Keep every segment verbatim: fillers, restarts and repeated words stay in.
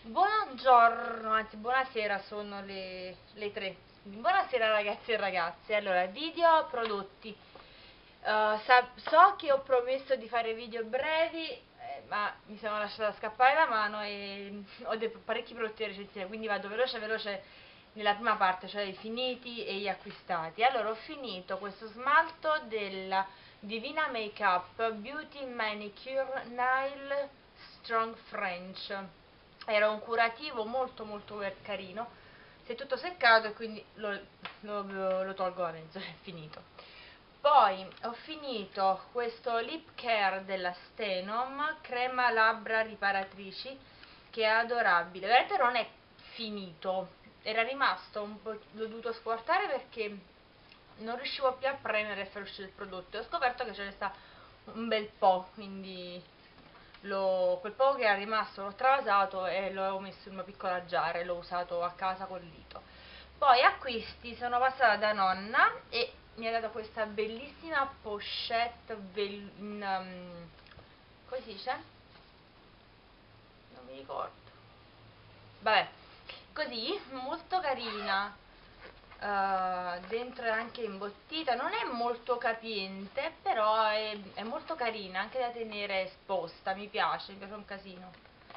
Buongiorno, anzi buonasera, sono le, le tre. Buonasera ragazzi e ragazze. Allora, video prodotti. Uh, sa- so che ho promesso di fare video brevi, eh, ma mi sono lasciata scappare la mano e ho dei parecchi prodotti da recensire, quindi vado veloce veloce nella prima parte, cioè i finiti e gli acquistati. Allora, ho finito questo smalto della Divina Makeup Beauty Manicure Nail Strong French. Era un curativo molto molto carino, si è tutto seccato e quindi lo, lo, lo tolgo da mezzo, è finito. Poi ho finito questo lip care della Stenom, crema labbra riparatrici, che è adorabile. Veramente non è finito, era rimasto un po', l'ho dovuto squartare perché non riuscivo più a premere e far uscire il prodotto e ho scoperto che ce ne sta un bel po', quindi lo, quel poco che era rimasto l'ho travasato e l'ho messo in una piccola giara e l'ho usato a casa col dito. Poi acquisti, sono passata da nonna e mi ha dato questa bellissima pochette vel- in, um, come si dice? Non mi ricordo. Vabbè, così, molto carina. Uh, dentro è anche imbottita, non è molto capiente, però è, è molto carina, anche da tenere esposta, mi piace, mi piace un casino.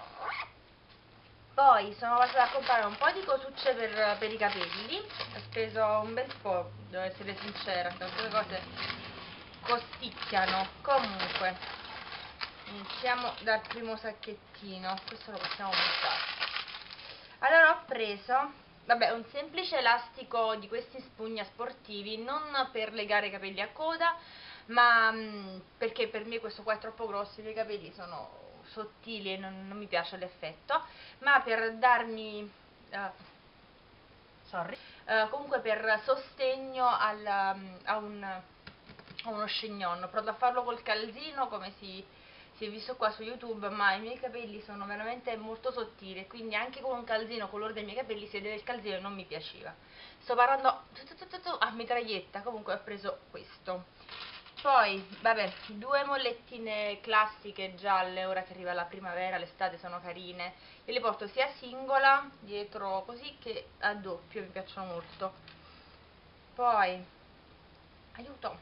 Poi sono passata a comprare un po' di cosucce per, per i capelli, ho speso un bel po', devo essere sincera, queste cose costicchiano. Comunque, iniziamo dal primo sacchettino, questo lo possiamo buttare. Allora ho preso, vabbè, un semplice elastico di questi spugna sportivi, non per legare i capelli a coda, ma mh, perché per me questo qua è troppo grosso, i miei capelli sono sottili e non, non mi piace l'effetto, ma per darmi, uh, sorry, uh, comunque per sostegno al, um, a, un, a uno scignon. Ho provato a farlo col calzino come si si è visto qua su YouTube, ma i miei capelli sono veramente molto sottili, quindi anche con un calzino colore dei miei capelli si vedeva il calzino e non mi piaceva. Sto parlando a mitraglietta, comunque ho preso questo. Poi, vabbè, due mollettine classiche gialle, ora che arriva la primavera, l'estate sono carine. Io le porto sia singola, dietro così, che a doppio, mi piacciono molto. Poi, aiuto!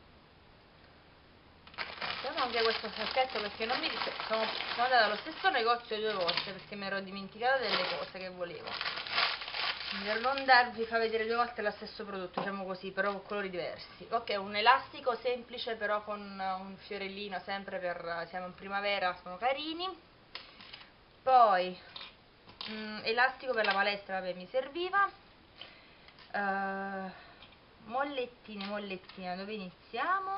Mettiamo anche questo sacchetto perché non mi dice, sono, sono andata allo stesso negozio due volte perché mi ero dimenticata delle cose che volevo. Per non darvi fa vedere due volte lo stesso prodotto, diciamo così, però con colori diversi. Ok, un elastico semplice però con un fiorellino, sempre per, siamo in primavera, sono carini. Poi um, elastico per la palestra, vabbè, mi serviva. Uh, mollettine, mollettine, dove iniziamo?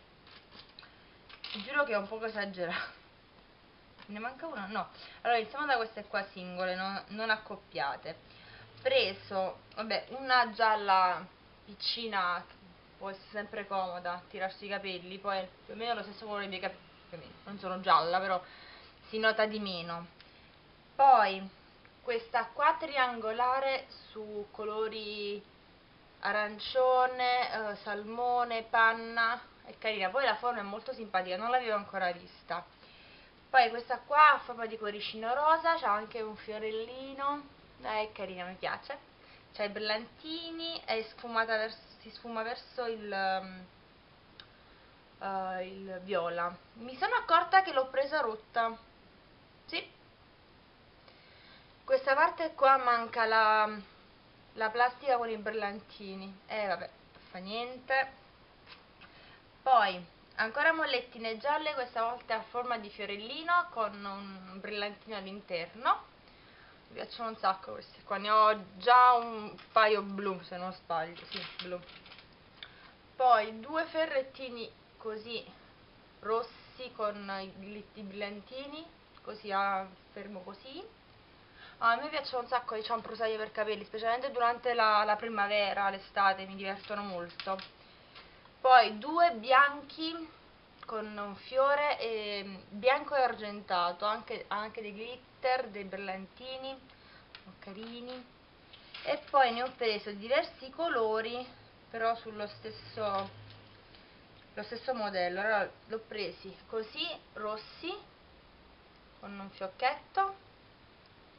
Giuro che è un poco esagerato. Ne manca una? No. Allora iniziamo da queste qua singole, non, non accoppiate. Preso, vabbè, una gialla piccina, può essere sempre comoda, tirarsi i capelli, poi più o meno lo stesso colore dei capelli, non sono gialla, però si nota di meno. Poi questa qua triangolare su colori arancione, eh, salmone, panna, è carina, poi la forma è molto simpatica, non l'avevo ancora vista. Poi questa qua a forma di cuoricino rosa, c'ha anche un fiorellino, eh, è carina, mi piace. C'ha i brillantini, è sfumata verso, si sfuma verso il, um, uh, il viola. Mi sono accorta che l'ho presa rotta, sì. Questa parte qua manca la, la plastica con i brillantini, eh vabbè, fa niente. Poi ancora mollettine gialle, questa volta a forma di fiorellino con un brillantino all'interno. Mi piacciono un sacco questi qua, ne ho già un paio blu se non sbaglio, sì, blu. Poi due ferrettini così rossi con i brillantini, così a fermo così. Ah, a me piacciono un sacco i cianfrusaglie per capelli, specialmente durante la, la primavera, l'estate, mi divertono molto. Poi due bianchi con un fiore e bianco e argentato, anche, anche dei glitter, dei brillantini, sono carini. E poi ne ho preso diversi colori, però sullo stesso, lo stesso modello. Allora l'ho presi così, rossi, con un fiocchetto,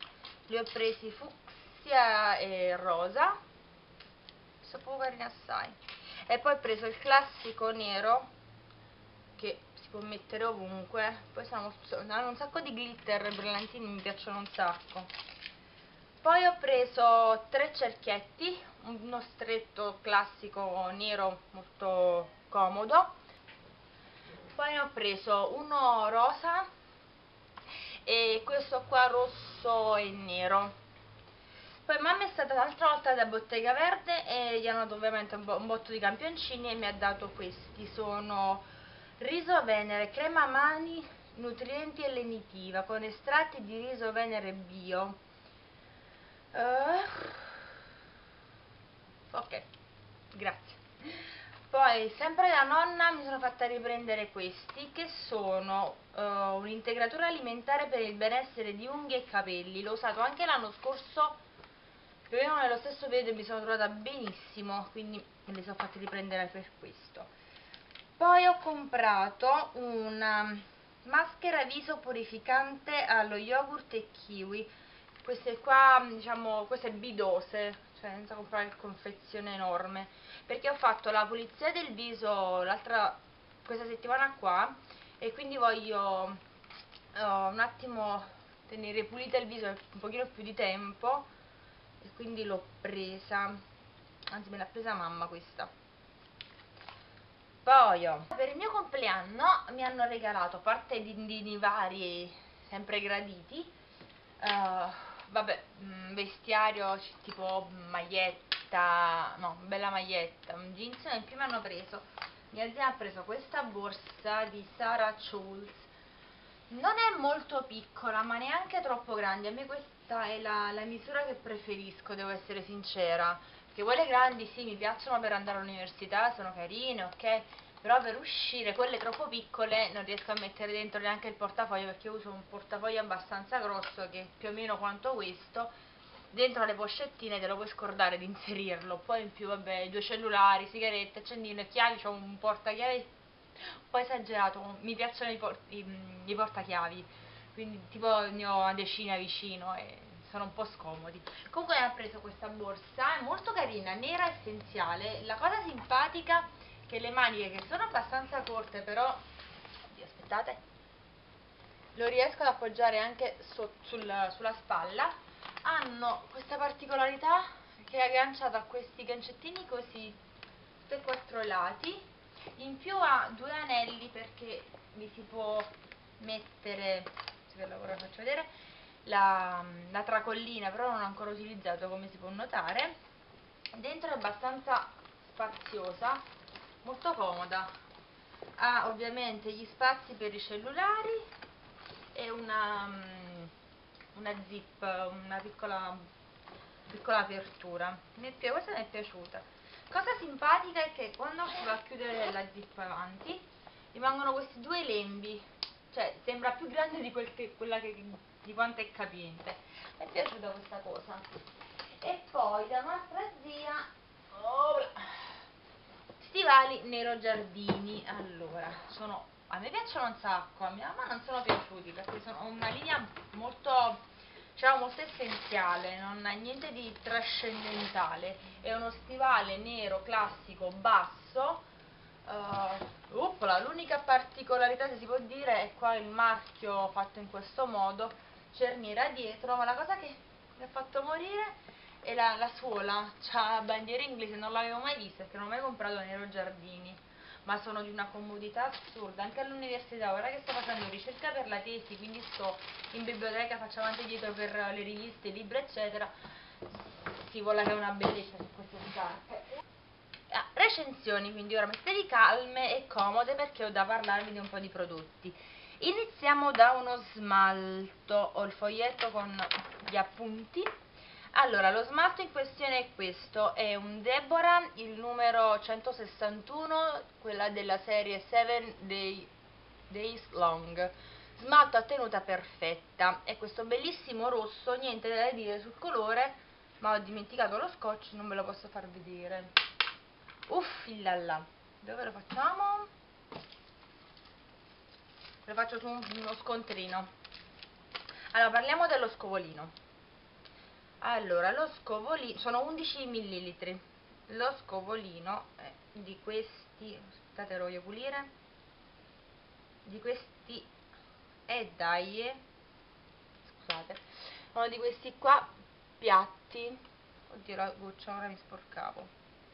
li ho presi fucsia e rosa, sono proprio carini assai. E poi ho preso il classico nero, che si può mettere ovunque. Poi sono, hanno un sacco di glitter, i brillantini mi piacciono un sacco. Poi ho preso tre cerchietti, uno stretto classico nero molto comodo. Poi ne ho preso uno rosa e questo qua rosso e nero. Poi mamma è stata l'altra volta da Bottega Verde e gli hanno dato ovviamente un, bo un botto di campioncini e mi ha dato questi. Sono riso venere, crema mani, nutrienti e lenitiva con estratti di riso venere bio. Uh, ok, grazie. Poi sempre da nonna mi sono fatta riprendere questi che sono uh, un integratore alimentare per il benessere di unghie e capelli. L'ho usato anche l'anno scorso, più o meno nello stesso periodo, e mi sono trovata benissimo, quindi me li sono fatti riprendere per questo. Poi ho comprato una maschera viso purificante allo yogurt e kiwi. Queste qua, diciamo, queste bidose, cioè senza comprare il confezione enorme, perché ho fatto la pulizia del viso l'altra questa settimana qua e quindi voglio uh, un attimo tenere pulita il viso un pochino più di tempo e quindi l'ho presa, anzi me l'ha presa mamma questa. Poi oh, per il mio compleanno mi hanno regalato, a parte dindini vari sempre graditi, uh, vabbè, mh, vestiario tipo maglietta, no, bella maglietta, un jeans, e in più mi hanno preso, mia zia ha preso questa borsa di Sarah Schultz. Non è molto piccola ma neanche troppo grande, a me questa è la, la misura che preferisco, devo essere sincera, perché quelle grandi sì mi piacciono per andare all'università, sono carine, ok, però per uscire quelle troppo piccole non riesco a mettere dentro neanche il portafoglio, perché uso un portafoglio abbastanza grosso che è più o meno quanto questo. Dentro le pochettine te lo puoi scordare di inserirlo, poi in più vabbè due cellulari, sigarette, accendino e chiavi, c'ho un portachiavi un po' esagerato, mi piacciono i, por i, i portachiavi, quindi tipo ne ho una decina vicino e sono un po' scomodi. Comunque ho preso questa borsa, è molto carina, nera essenziale. La cosa simpatica è che le maniche, che sono abbastanza corte, però oddio, aspettate, lo riesco ad appoggiare anche so sul, sulla spalla, hanno questa particolarità che è agganciata a questi gancettini così tutti e quattro i lati. In più ha due anelli perché vi si può mettere, se ve lo faccio vedere, la, la tracollina, però non ho ancora utilizzato, come si può notare. Dentro è abbastanza spaziosa, molto comoda, ha ovviamente gli spazi per i cellulari e una, una zip, una piccola, piccola apertura. Mi è, questa mi è piaciuta. Cosa simpatica è che quando si va a chiudere la zip avanti rimangono questi due lembi, cioè sembra più grande di, quel che, quella che, di quanto è capiente. Mi è piaciuta questa cosa. E poi da nostra zia oh, stivali Nero Giardini. Allora, sono, a me piacciono un sacco, a mia mamma non sono piaciuti perché sono una linea molto, diciamo, molto essenziale, non ha niente di trascendentale. È uno stivale nero classico basso. Uh, l'unica particolarità, se si può dire, è qua il marchio fatto in questo modo, cerniera dietro, ma la cosa che mi ha fatto morire è la, la suola, c'ha la bandiera inglese, non l'avevo mai vista perché non ho mai comprato Nero Giardini, ma sono di una comodità assurda. Anche all'università, ora che sto facendo ricerca per la tesi, quindi sto in biblioteca, faccio avanti e dietro per le riviste, libri eccetera, si vola che è una bellezza su queste scarpe. Ah, recensioni, quindi ora mettetevi calme e comode perché ho da parlarvi di un po' di prodotti. Iniziamo da uno smalto, ho il foglietto con gli appunti. Allora, lo smalto in questione è questo, è un Deborah, il numero centosessantuno, quella della serie seven day, Days Long. Smalto a tenuta perfetta, è questo bellissimo rosso, niente da dire sul colore, ma ho dimenticato lo scotch, non ve lo posso far vedere. Uffilalla, dove lo facciamo? Lo faccio su uno scontrino. Allora, parliamo dello scovolino. Allora, lo scovolino sono undici millilitri. Lo scovolino è di questi, aspettate, lo voglio pulire, di questi, e dai, scusate, uno di questi qua piatti. Oddio, la goccia, ora mi sporcavo.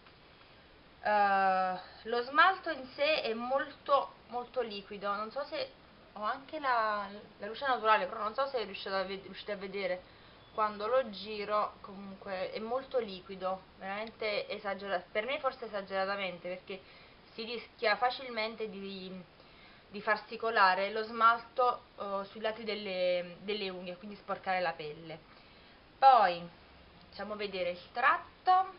Uh, lo smalto in sé è molto molto liquido, non so se ho anche la, la luce naturale, però non so se riuscite a, ved riuscite a vedere quando lo giro. Comunque è molto liquido, veramente esagerato, per me forse esageratamente, perché si rischia facilmente di, di farsi colare lo smalto uh, sui lati delle, delle unghie, quindi sporcare la pelle. Poi facciamo vedere il tratto.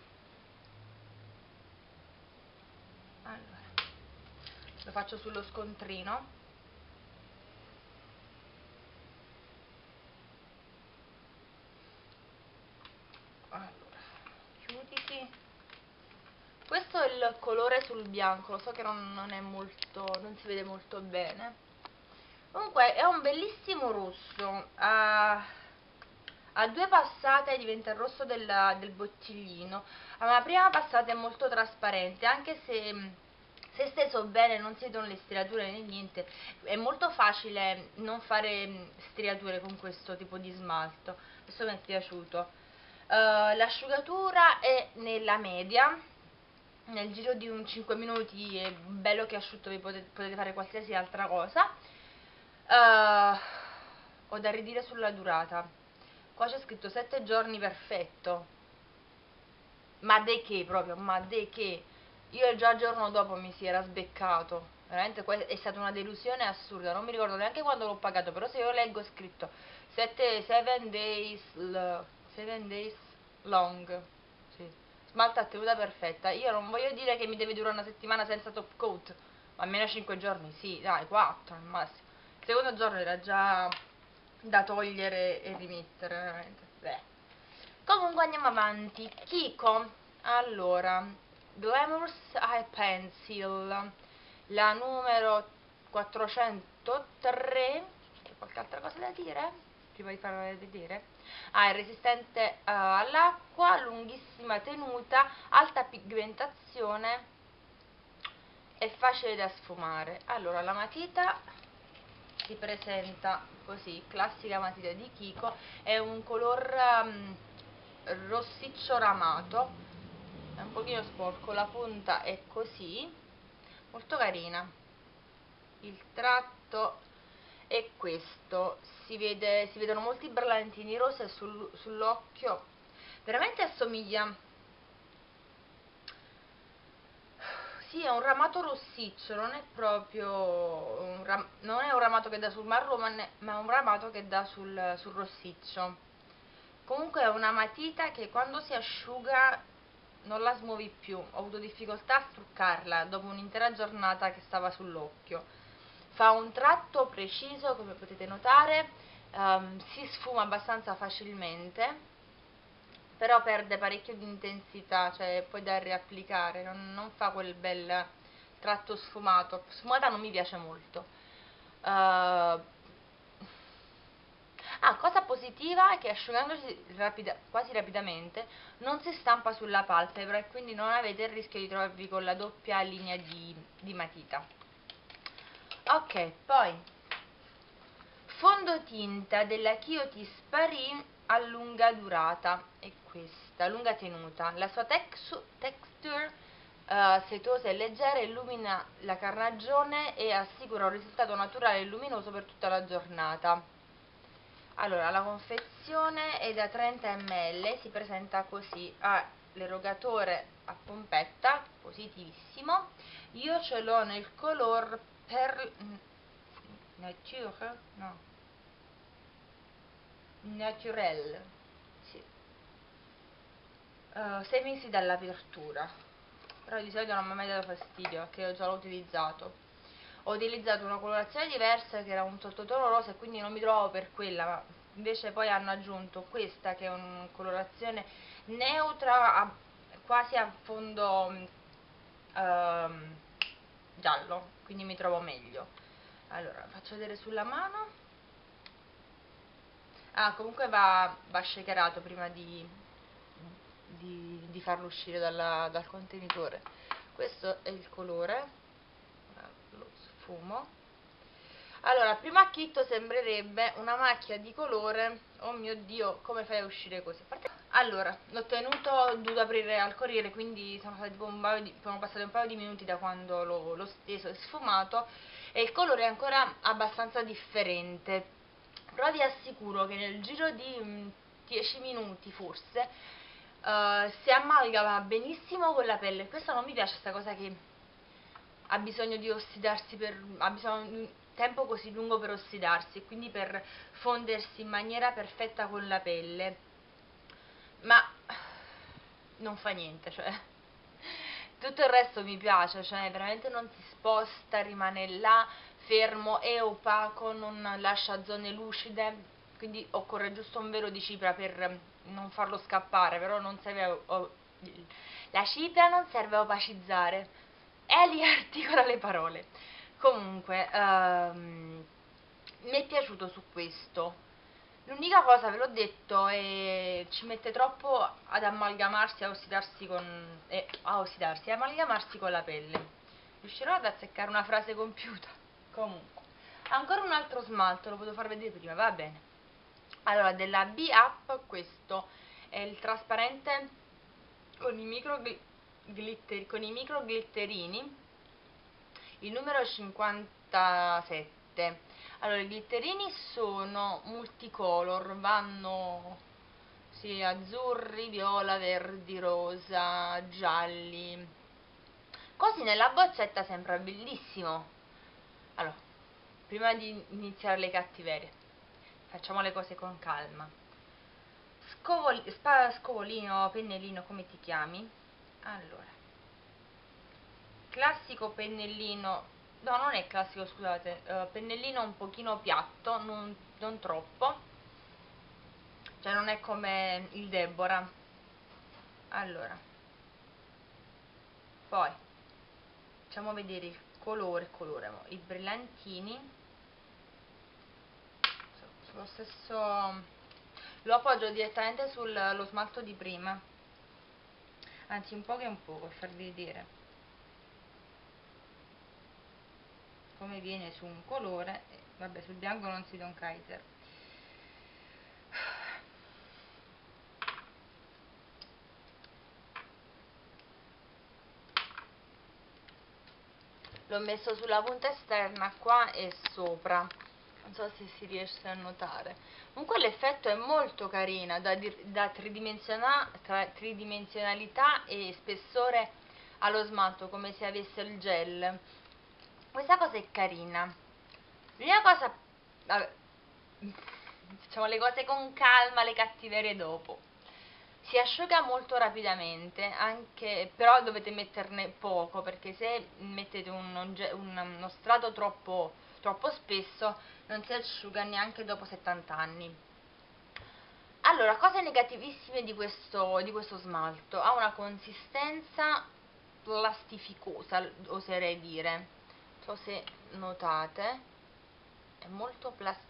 Allora, lo faccio sullo scontrino. Allora, chiuditi. Questo è il colore sul bianco, lo so che non, non è molto, non si vede molto bene. Comunque è un bellissimo rosso. A, a due passate diventa il rosso del, del bottiglino. Alla prima passata è molto trasparente, anche se se steso bene non si vedono le striature né niente. È molto facile non fare striature con questo tipo di smalto. Questo mi è piaciuto. Uh, l'asciugatura è nella media, nel giro di un cinque minuti è bello che asciutto, vi potete, potete fare qualsiasi altra cosa. Uh, ho da ridire sulla durata. Qua c'è scritto sette giorni perfetto. Ma de che proprio, ma de che? Io già il giorno dopo mi si era sbeccato. Veramente è stata una delusione assurda. Non mi ricordo neanche quando l'ho pagato, però se io leggo scritto sette days, seven days long. Sì. Smalta a tenuta perfetta. Io non voglio dire che mi deve durare una settimana senza top coat, ma almeno cinque giorni, sì, dai, quattro al massimo. Il secondo giorno era già da togliere e rimettere, veramente. Beh. Comunque andiamo avanti. Kiko, allora, Glamorous Eye Pencil, la numero quattrocentotre. C'è qualche altra cosa da dire? Prima di farla vedere? Ah, è resistente uh, all'acqua, lunghissima tenuta, alta pigmentazione, è facile da sfumare. Allora, la matita si presenta così, classica matita di Kiko, è un color um, rossiccio ramato, è un pochino sporco, la punta è così, molto carina. Il tratto è questo, si, vede, si vedono molti brillantini rosa sul, sull'occhio, veramente assomiglia. Sì, è un ramato rossiccio, non è proprio un ram non è un ramato che dà sul marrone, ma è un ramato che dà sul, sul rossiccio. Comunque è una matita che quando si asciuga non la smuovi più. Ho avuto difficoltà a struccarla dopo un'intera giornata che stava sull'occhio. Fa un tratto preciso, come potete notare, um, si sfuma abbastanza facilmente, però perde parecchio di intensità, cioè è poi da riapplicare, non, non fa quel bel tratto sfumato. Sfumata non mi piace molto. Uh, ah, cosa positiva è che asciugandosi rapida, quasi rapidamente non si stampa sulla palpebra e quindi non avete il rischio di trovarvi con la doppia linea di, di matita. Ok, poi fondotinta della Kio Sparì a lunga durata, è questa, lunga tenuta. La sua texture uh, setosa e leggera illumina la carnagione e assicura un risultato naturale e luminoso per tutta la giornata. Allora, la confezione è da trenta millilitri, si presenta così, ha l'erogatore a pompetta, positivissimo. Io ce l'ho nel color per nature, no, naturel, sì. Uh, sei mesi dall'apertura, però di solito non mi ha mai dato fastidio perché io già l'ho utilizzato. Ho utilizzato una colorazione diversa che era un sottotono rosa e quindi non mi trovavo per quella, ma invece poi hanno aggiunto questa che è una colorazione neutra, a, quasi a fondo um, giallo, quindi mi trovo meglio. Allora, faccio vedere sulla mano. Ah, comunque va, va shakerato prima di, di, di farlo uscire dalla- dal contenitore. Questo è il colore, eh, lo sfumo. Allora, a primo acchitto sembrerebbe una macchia di colore. Oh mio Dio, come fai a uscire così? A parte- Allora, l'ho tenuto, ho dovuto aprire al corriere, quindi sono passati, tipo un paio di, sono passati un paio di minuti da quando l'ho l'ho steso e sfumato, e il colore è ancora abbastanza differente. Però vi assicuro che nel giro di mm, dieci minuti forse eh, si amalgama benissimo con la pelle. Questo non mi piace, questa cosa che ha bisogno di ossidarsi per ha bisogno di un tempo così lungo per ossidarsi e quindi per fondersi in maniera perfetta con la pelle. Ma non fa niente, cioè tutto il resto mi piace, cioè veramente non si sposta, rimane là fermo, è opaco, non lascia zone lucide, quindi occorre giusto un velo di cipria per non farlo scappare, però non serve a, o- la cipria non serve a opacizzare, e lì articola le parole. Comunque, ehm, mi è piaciuto su questo. L'unica cosa, ve l'ho detto, è ci mette troppo ad amalgamarsi, a ossidarsi con eh, a ossidarsi, a amalgamarsi con la pelle. Riuscirò ad azzeccare una frase compiuta? Comunque, ancora un altro smalto, lo potevo far vedere prima, va bene. Allora, della B-Up, questo è il trasparente con i micro gli- glitter, con i micro glitterini, il numero cinquantasette. Allora, i glitterini sono multicolor, vanno sì, azzurri, viola, verdi, rosa, gialli. Così nella boccetta sembra bellissimo. Allora, prima di iniziare le cattiverie, facciamo le cose con calma. Scovoli, spa, scovolino, pennellino, come ti chiami? Allora, classico pennellino, no, non è classico, scusate, uh, pennellino un pochino piatto, non, non troppo, cioè non è come il Deborah. Allora, poi facciamo vedere il colore, colore, mo, i brillantini, sullo stesso, lo appoggio direttamente sullo smalto di prima, anzi un po' che un po' per farvi vedere come viene su un colore. E vabbè, sul bianco non si dà un Kaiser. L'ho messo sulla punta esterna qua e sopra, non so se si riesce a notare. Comunque l'effetto è molto carino, da, da tridimensiona, tra, tridimensionalità e spessore allo smalto, come se avesse il gel. Questa cosa è carina. L'unica cosa, vabbè, facciamo le cose con calma, le cattiverie dopo. Si asciuga molto rapidamente, anche, però dovete metterne poco, perché se mettete un, un, uno strato troppo, troppo spesso non si asciuga neanche dopo settanta anni. Allora, cose negativissime di questo, di questo smalto: ha una consistenza plastificosa, oserei dire, non so se notate, è molto plastificosa,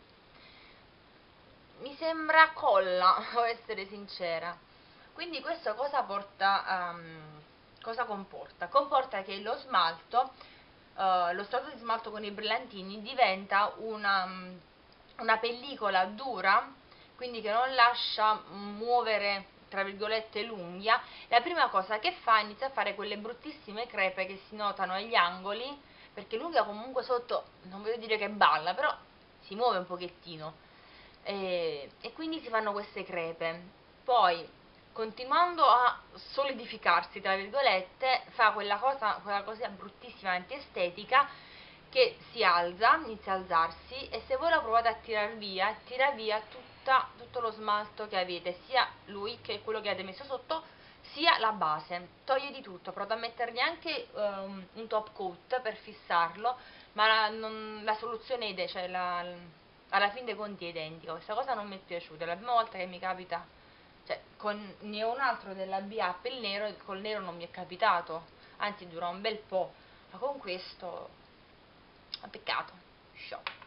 mi sembra colla, devo essere sincera. Quindi questo cosa porta, um, cosa comporta? Comporta che lo smalto, uh, lo strato di smalto con i brillantini diventa una, una pellicola dura, quindi che non lascia muovere, tra virgolette, l'unghia. La prima cosa che fa, inizia a fare quelle bruttissime crepe che si notano agli angoli, perché l'unghia comunque sotto, non voglio dire che balla, però si muove un pochettino, e, e quindi si fanno queste crepe. Poi, continuando a solidificarsi, tra virgolette, fa quella cosa, quella cosa bruttissima, antiestetica, che si alza, inizia a alzarsi, e se voi lo provate a tirar via, tira via tutta, tutto lo smalto che avete, sia lui che quello che avete messo sotto, sia la base. Toglie di tutto. Provate a mettergli anche um, un top coat per fissarlo, ma la, non, la soluzione è, cioè la, alla fine dei conti è identica. Questa cosa non mi è piaciuta, è la prima volta che mi capita, cioè con, ne ho un altro della B-Up, il nero, col nero non mi è capitato, anzi dura un bel po', ma con questo è peccato. Show.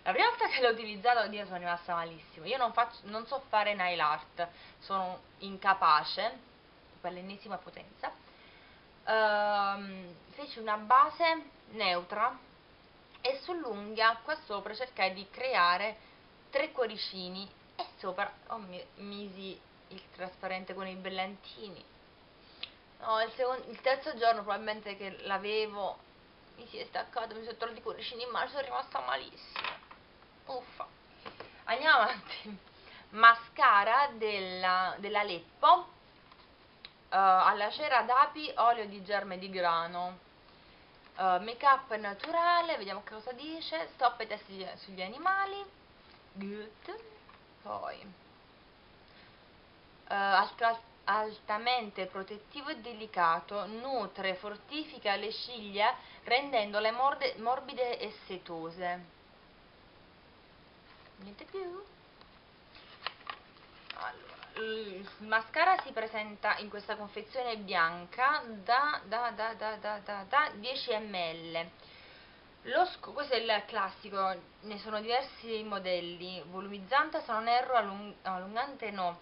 La prima volta che l'ho utilizzato, oddio, sono rimasta malissimo. Io non, faccio, non so fare nail art, sono incapace, per l'ennesima potenza. Ehm, feci una base neutra e sull'unghia qua sopra cercai di creare tre cuoricini e sopra oh, mi, misi il trasparente con i brillantini. No, il, secondo, il terzo giorno probabilmente che l'avevo mi si è staccato, mi sono tornati i cuoricini in mano, sono rimasta malissimo. Uffa. Andiamo avanti. Mascara della, della Leppo, uh, alla cera d'api, olio di germe di grano, uh, make up naturale, vediamo che cosa dice, stop ai testi sugli animali, good. Poi uh, altra, altamente protettivo e delicato, nutre, fortifica le ciglia rendendole morde, morbide e setose. Niente più. Allora, il mascara si presenta in questa confezione bianca da, da, da, da, da, da, da dieci millilitri. Lo sco questo è il classico, ne sono diversi modelli, volumizzante se non erro, allung allungante no,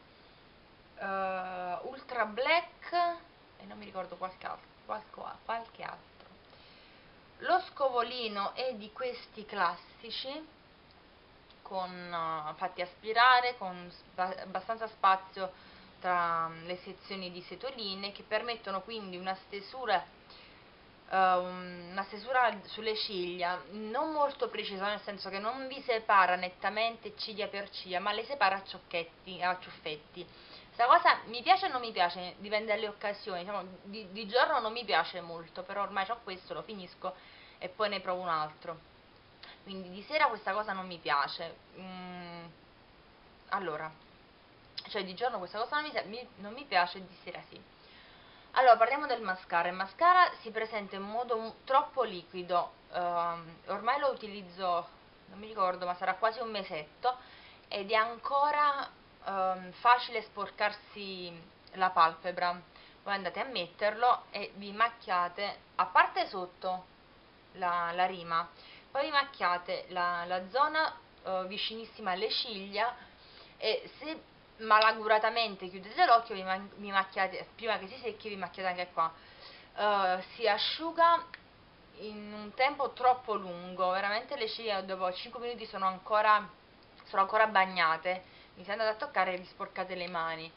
uh, ultra black e non mi ricordo qualche altro, qualche, qualche altro. Lo scovolino è di questi classici, con uh, fatti aspirare, con spa abbastanza spazio tra um, le sezioni di setoline, che permettono quindi una stesura uh, una stesura sulle ciglia non molto precisa, nel senso che non vi separa nettamente ciglia per ciglia, ma le separa a ciocchetti, a ciuffetti. Questa cosa mi piace o non mi piace, dipende dalle occasioni. Diciamo, di, di giorno non mi piace molto, però ormai ho questo, lo finisco e poi ne provo un altro. Quindi di sera questa cosa non mi piace. Mm, allora, cioè di giorno questa cosa non mi, mi, non mi piace, di sera sì. Allora, parliamo del mascara. Il mascara si presenta in modo troppo liquido, um, ormai lo utilizzo, non mi ricordo, ma sarà quasi un mesetto, ed è ancora um, facile sporcarsi la palpebra. Voi andate a metterlo e vi macchiate, a parte sotto la, la rima, poi vi macchiate la, la zona uh, vicinissima alle ciglia, e se malaguratamente chiudete l'occhio vi, ma vi macchiate, prima che si secchi vi macchiate anche qua. Uh, si asciuga in un tempo troppo lungo, veramente le ciglia dopo cinque minuti sono ancora, sono ancora bagnate, mi si andate a toccare e vi sporcate le mani.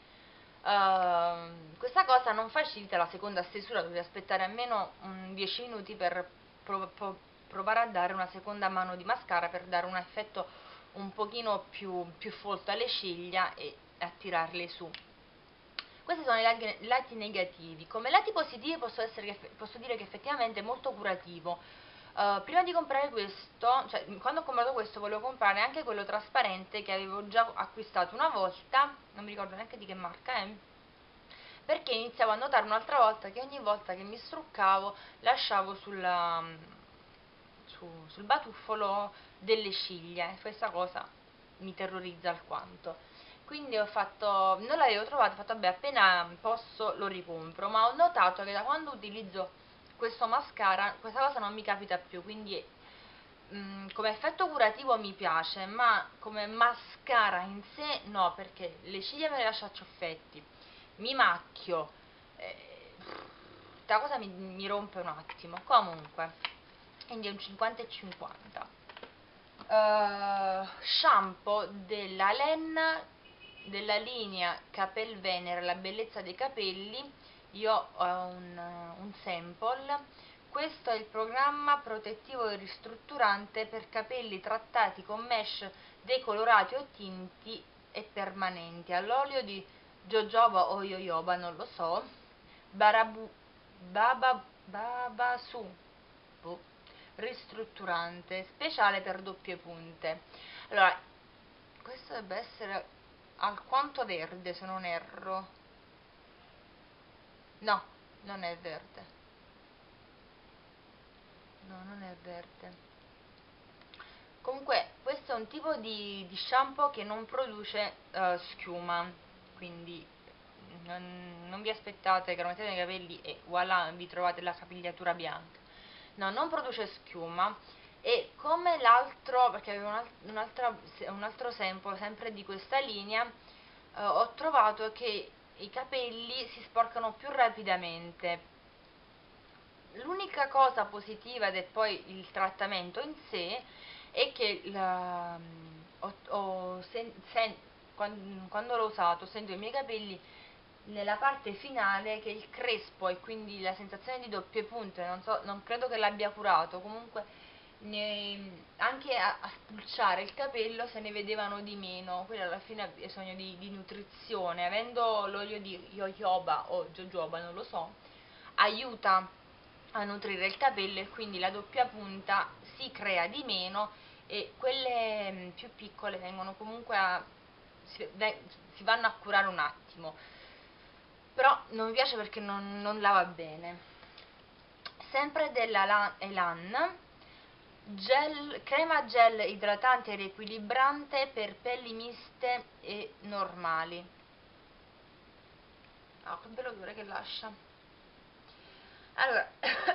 Uh, questa cosa non facilita la seconda stesura, dovete aspettare almeno um, dieci minuti per prov prov provare a dare una seconda mano di mascara, per dare un effetto un pochino più, più folto alle ciglia e attirarle su. Questi sono i lati, lati negativi. Come lati positivi posso, essere, posso dire che effettivamente è molto curativo. Uh, prima di comprare questo, cioè quando ho comprato questo volevo comprare anche quello trasparente che avevo già acquistato una volta, non mi ricordo neanche di che marca è, perché iniziavo a notare un'altra volta che ogni volta che mi struccavo lasciavo sulla, su, sul batuffolo delle ciglia, e questa cosa mi terrorizza alquanto. Quindi ho fatto, non l'avevo trovato, ho fatto vabbè, appena posso lo ricompro, ma ho notato che da quando utilizzo questo mascara questa cosa non mi capita più, quindi mh, come effetto curativo mi piace, ma come mascara in sé no, perché le ciglia me le lascio a ciuffetti, mi macchio, eh, questa cosa mi, mi rompe un attimo. Comunque, quindi è un cinquanta e cinquanta. Uh, shampoo della Len, della linea Capel Venere, la bellezza dei capelli. Io ho un, un sample. Questo è il programma protettivo e ristrutturante per capelli trattati con mesh decolorati o tinti e permanenti all'olio di jojoba o yoyoba, non lo so, barabu, baba, babasu, boh, ristrutturante speciale per doppie punte. Allora, questo dovrebbe essere alquanto verde, se non erro. No, non è verde. No, non è verde. Comunque, questo è un tipo di, di shampoo che non produce uh, schiuma, quindi non, non vi aspettate che lo mettete nei capelli e voilà, vi trovate la capigliatura bianca. No, non produce schiuma, E come l'altro, perché avevo un, alt- un, altra- un altro sample sempre di questa linea, eh, ho trovato che i capelli si sporcano più rapidamente. L'unica cosa positiva del poi il trattamento in sé è che la, ho, ho sen, sen, quando, quando l'ho usato sento i miei capelli nella parte finale che il crespo e quindi la sensazione di doppie punte, non so, non credo che l'abbia curato, comunque ne, anche a, a spulciare il capello se ne vedevano di meno, quindi alla fine ha bisogno di, di nutrizione, avendo l'olio di jojoba o jojoba, non lo so, aiuta a nutrire il capello e quindi la doppia punta si crea di meno e quelle mh, più piccole vengono comunque a, si, si vanno a curare un attimo, però non mi piace perché non, non lava bene. Sempre della Elan, gel, crema gel idratante e riequilibrante per pelli miste e normali. Ah, che bello odore che lascia. Allora,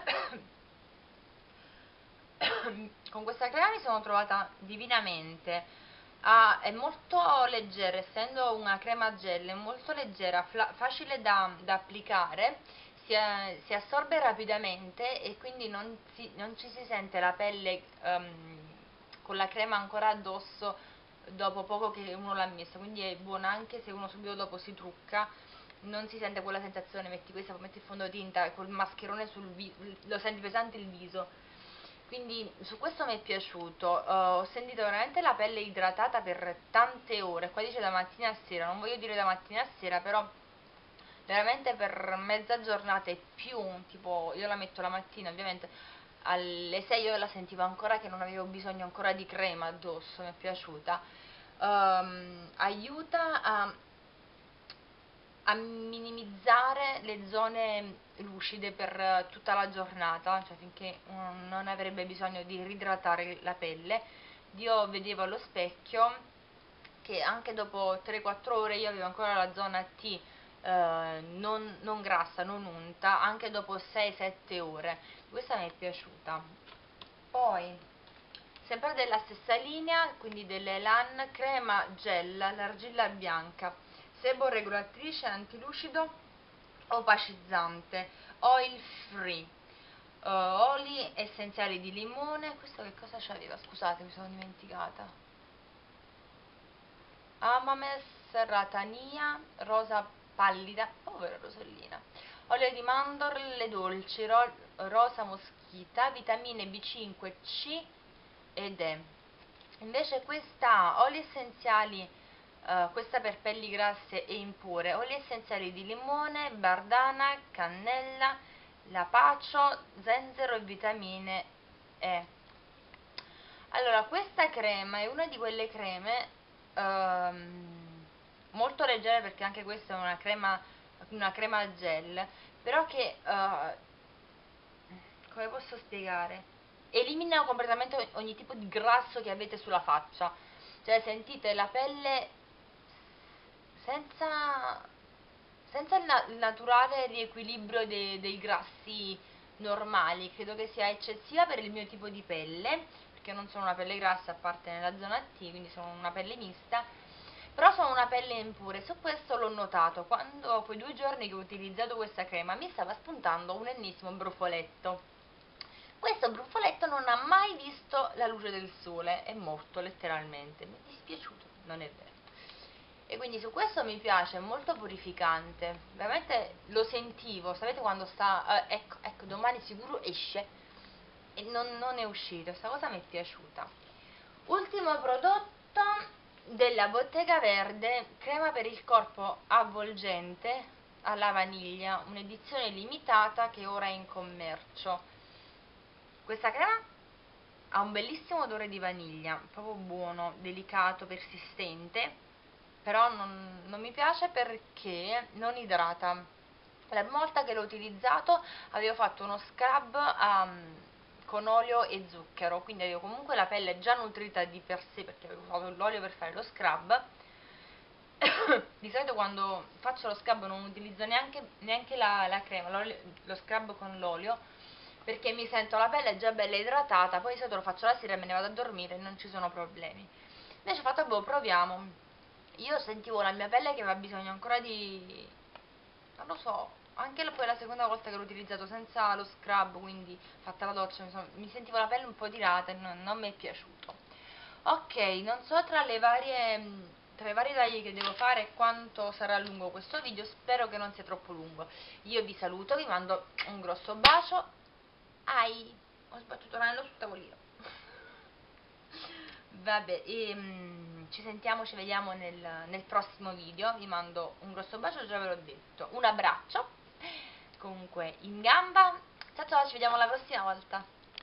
con questa crema mi sono trovata divinamente. Ah, è molto leggera, essendo una crema gel, è molto leggera, facile da, da applicare, si, eh, si assorbe rapidamente e quindi non, si, non ci si sente la pelle um, con la crema ancora addosso dopo poco che uno l'ha messa, quindi è buona anche se uno subito dopo si trucca, non si sente quella sensazione, metti questa, metti il fondotinta col mascherone sul viso, lo senti pesante il viso. Quindi su questo mi è piaciuto, uh, ho sentito veramente la pelle idratata per tante ore, qua dice da mattina a sera, non voglio dire da mattina a sera, però veramente per mezza giornata e più, tipo io la metto la mattina ovviamente, alle sei io la sentivo ancora che non avevo bisogno ancora di crema addosso, mi è piaciuta, um, aiuta a a minimizzare le zone lucide per tutta la giornata, cioè finché uno non avrebbe bisogno di ridratare la pelle. Io vedevo allo specchio che anche dopo tre quattro ore io avevo ancora la zona T eh, non, non grassa, non unta, anche dopo sei sette ore. Questa mi è piaciuta. Poi, sempre della stessa linea, quindi dell'Elan, crema gel, l'argilla bianca, sebo regolatrice, antilucido, opacizzante, oil free, uh, oli essenziali di limone. Questo che cosa c'aveva? Scusate, mi sono dimenticata. Amames, ratania, rosa pallida, povera rosellina, olio di mandorle dolci, ro rosa moschita, vitamine B cinque, C ed E. Invece questa oli essenziali, uh, questa per pelli grasse e impure, oli essenziali di limone, bardana, cannella, lapacio, zenzero e vitamine E. Allora, questa crema è una di quelle creme ehm, molto leggere, perché anche questa è una crema, una crema gel, però che, eh, come posso spiegare? Elimina completamente ogni tipo di grasso che avete sulla faccia, cioè sentite la pelle senza, senza il, na il naturale riequilibrio de dei grassi normali. Credo che sia eccessiva per il mio tipo di pelle, perché non sono una pelle grassa a parte nella zona T, quindi sono una pelle mista, però sono una pelle impure. Su questo l'ho notato, quando quei due giorni che ho utilizzato questa crema mi stava spuntando un ennesimo brufoletto. Questo brufoletto non ha mai visto la luce del sole, è morto letteralmente, mi è dispiaciuto, non è vero. E quindi su questo mi piace, è molto purificante, veramente lo sentivo, sapete quando sta, eh, ecco, ecco, domani sicuro esce, e non, non è uscito, questa cosa mi è piaciuta. Ultimo prodotto della Bottega Verde, crema per il corpo avvolgente alla vaniglia, un'edizione limitata che ora è in commercio. Questa crema ha un bellissimo odore di vaniglia, proprio buono, delicato, persistente, però non, non mi piace perché non idrata. La prima volta che l'ho utilizzato avevo fatto uno scrub um, con olio e zucchero, quindi avevo comunque la pelle già nutrita di per sé perché avevo usato l'olio per fare lo scrub. Di solito quando faccio lo scrub non utilizzo neanche, neanche la, la crema, lo scrub con l'olio, perché mi sento la pelle già bella idratata, poi di solito lo faccio la sera e me ne vado a dormire e non ci sono problemi. Invece ho fatto, boh, proviamo. Io sentivo la mia pelle che aveva bisogno ancora di... non lo so, anche la- poi la seconda volta che l'ho utilizzato senza lo scrub, quindi fatta la doccia, mi, son- mi sentivo la pelle un po' tirata e non, non mi è piaciuto. Ok, non so tra le varie, mh, tra i vari tagli che devo fare quanto sarà lungo questo video, spero che non sia troppo lungo. Io vi saluto, vi mando un grosso bacio. Ai, ho sbattuto l'anello sul tavolino. Vabbè, e, mm, ci sentiamo, ci vediamo nel, nel prossimo video. Vi mando un grosso bacio, già ve l'ho detto. Un abbraccio. Comunque, in gamba. Ciao ciao, ci vediamo la prossima volta.